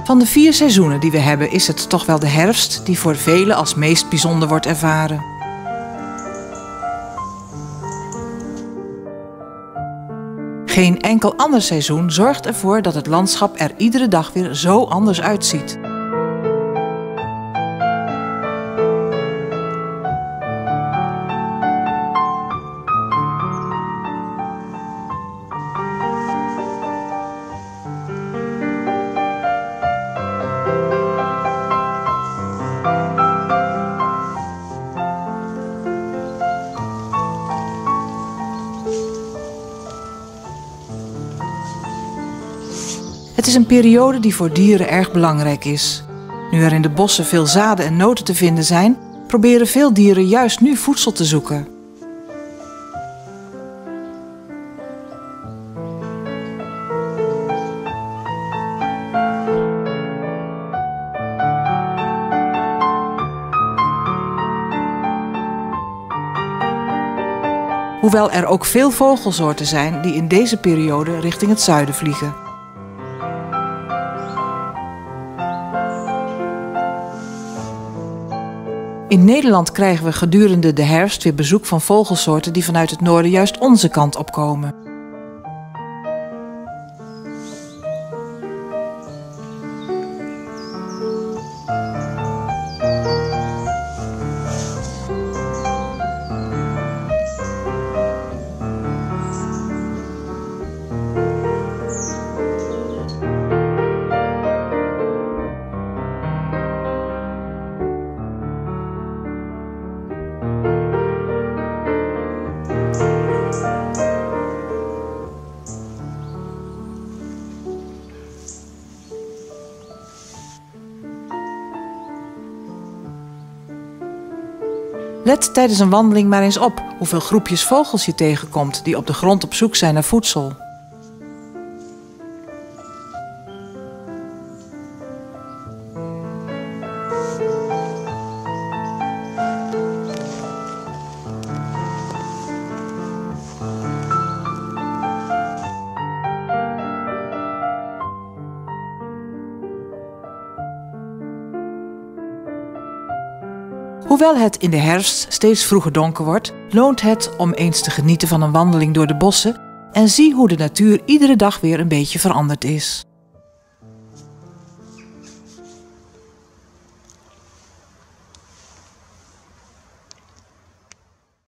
Van de 4 seizoenen die we hebben is het toch wel de herfst die voor velen als meest bijzonder wordt ervaren. Geen enkel ander seizoen zorgt ervoor dat het landschap er iedere dag weer zo anders uitziet. Het is een periode die voor dieren erg belangrijk is. Nu er in de bossen veel zaden en noten te vinden zijn, proberen veel dieren juist nu voedsel te zoeken. Hoewel er ook veel vogelsoorten zijn die in deze periode richting het zuiden vliegen. In Nederland krijgen we gedurende de herfst weer bezoek van vogelsoorten die vanuit het noorden juist onze kant opkomen. Let tijdens een wandeling maar eens op hoeveel groepjes vogels je tegenkomt die op de grond op zoek zijn naar voedsel. Hoewel het in de herfst steeds vroeger donker wordt, loont het om eens te genieten van een wandeling door de bossen en zie hoe de natuur iedere dag weer een beetje veranderd is.